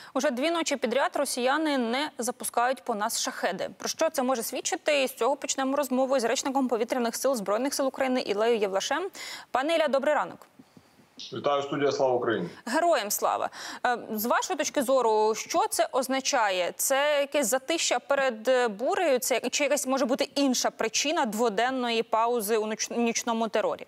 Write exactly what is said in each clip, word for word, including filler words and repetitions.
Уже дві ночі підряд росіяни не запускають по нас шахеди. Про що це може свідчити? І з цього почнемо розмову з речником повітряних сил Збройних сил України Іллею Євлашем. Пане Ілля, добрий ранок. Вітаю, студія, слава Україні. Героям слава. З вашої точки зору, що це означає? Це якесь затища перед бурею? Це чи якась може бути інша причина дводенної паузи у нічному терорі?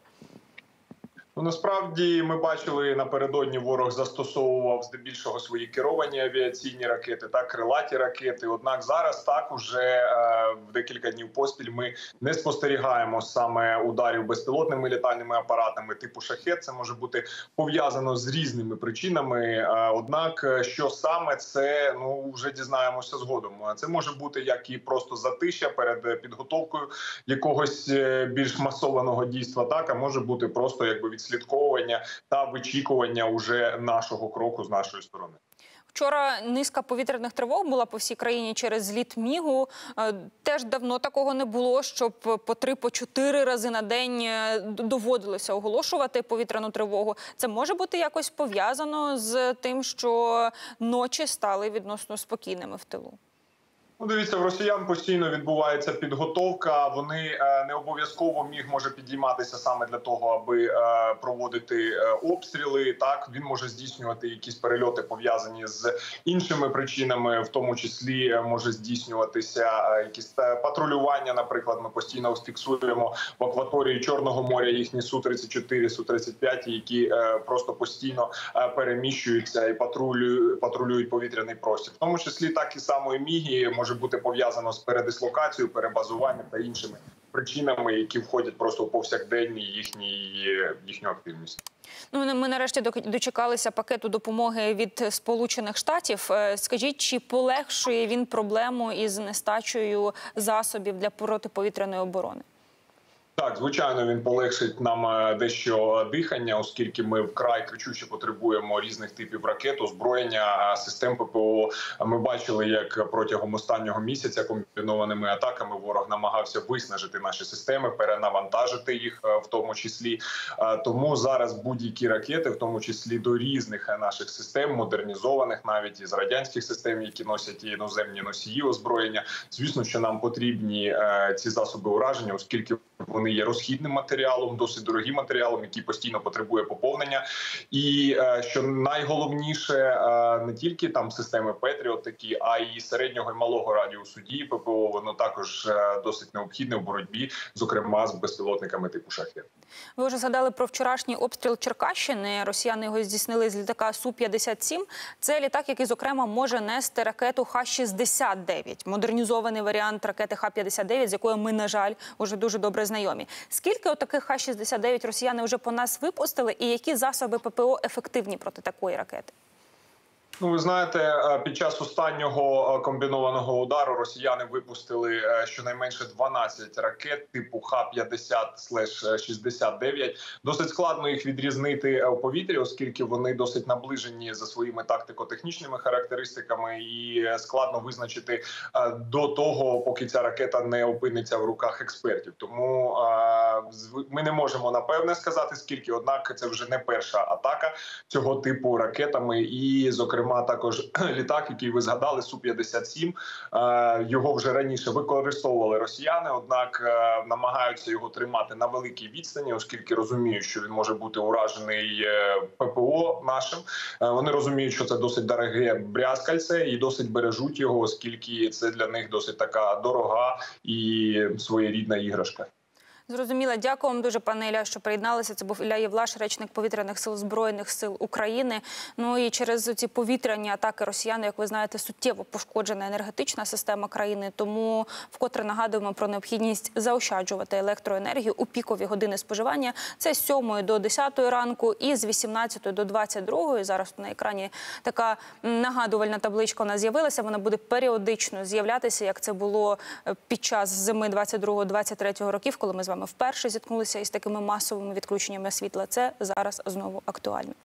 Ну, насправді, ми бачили, напередодні ворог застосовував здебільшого свої керовані авіаційні ракети та крилаті ракети. Однак зараз так уже е, в декілька днів поспіль ми не спостерігаємо саме ударів безпілотними літальними апаратами типу «Шахед». Це може бути пов'язано з різними причинами. Е, однак, що саме це, ну, вже дізнаємося згодом. Це може бути як і просто затища перед підготовкою якогось більш масованого дійства, так, а може бути просто якби від слідковування та вичікування уже нашого кроку з нашої сторони. Вчора низка повітряних тривог була по всій країні через зліт Мігу. Теж давно такого не було, щоб по три, по чотири рази на день доводилося оголошувати повітряну тривогу. Це може бути якось пов'язано з тим, що ночі стали відносно спокійними в тилу? Ну, дивіться, в росіян постійно відбувається підготовка. Вони не обов'язково Міг може підійматися саме для того, аби проводити обстріли. Так, він може здійснювати якісь перельоти, пов'язані з іншими причинами, в тому числі може здійснюватися якісь патрулювання. Наприклад, ми постійно фіксуємо в акваторії Чорного моря їхні Су тридцять чотири, Су тридцять п'ять, які просто постійно переміщуються і патрулюють, патрулюють повітряний простір. В тому числі так і самої Міги може бути пов'язано з передислокацією, перебазуванням та іншими причинами, які входять просто в повсякденні їхні, їхню активність. Ну, ми нарешті дочекалися пакету допомоги від Сполучених Штатів. Скажіть, чи полегшує він проблему із нестачею засобів для протиповітряної оборони? Так, звичайно, він полегшить нам дещо дихання, оскільки ми вкрай кричуще потребуємо різних типів ракет, озброєння, систем ППО. Ми бачили, як протягом останнього місяця комбінованими атаками ворог намагався виснажити наші системи, перенавантажити їх в тому числі. Тому зараз будь-які ракети, в тому числі до різних наших систем, модернізованих навіть із радянських систем, які носять іноземні носії озброєння, звісно, що нам потрібні ці засоби ураження, оскільки вони є розхідним матеріалом, досить дорогим матеріалом, який постійно потребує поповнення. І що найголовніше, не тільки там системи Петріот такі, а й середнього і малого радіусу дії ППО, воно також досить необхідне в боротьбі, зокрема з безпілотниками типу «Шахед». Ви вже згадали про вчорашній обстріл Черкащини. Росіяни його здійснили з літака Су п'ятдесят сім. Це літак, який, зокрема, може нести ракету Х шістдесят дев'ять. Модернізований варіант ракети Х п'ятдесят дев'ять, з якою ми, на жаль, уже дуже добре знайомі. Скільки отаких Х шістдесят дев'ять росіяни вже по нас випустили і які засоби ППО ефективні проти такої ракети? Ну, ви знаєте, під час останнього комбінованого удару росіяни випустили щонайменше дванадцять ракет типу Х п'ятдесят шістдесят дев'ять. Досить складно їх відрізнити у повітрі, оскільки вони досить наближені за своїми тактико-технічними характеристиками, і складно визначити до того, поки ця ракета не опиниться в руках експертів. Тому ми не можемо напевне сказати, скільки, однак це вже не перша атака цього типу ракетами, і, зокрема, а також літак, який ви згадали, Су п'ятдесят сім. Його вже раніше використовували росіяни, однак намагаються його тримати на великій відстані, оскільки розуміють, що він може бути уражений ППО нашим. Вони розуміють, що це досить дороге брязкальце і досить бережуть його, оскільки це для них досить така дорога і своєрідна іграшка. Зрозуміло. Дякую вам дуже, пане Ілля, що приєдналися. Це був Ілля Євлаш, речник повітряних сил Збройних сил України. Ну і через ці повітряні атаки росіян, як ви знаєте, суттєво пошкоджена енергетична система країни. Тому вкотре нагадуємо про необхідність заощаджувати електроенергію у пікові години споживання. Це з сьомої до десятої ранку і з вісімнадцятої до двадцять другої. Зараз на екрані така нагадувальна табличка у нас з'явилася. Вона буде періодично з'являтися, як це було під час зими двадцять другого - двадцять третього років, коли ми з вами вперше зіткнулися із такими масовими відключеннями світла. Це зараз знову актуально.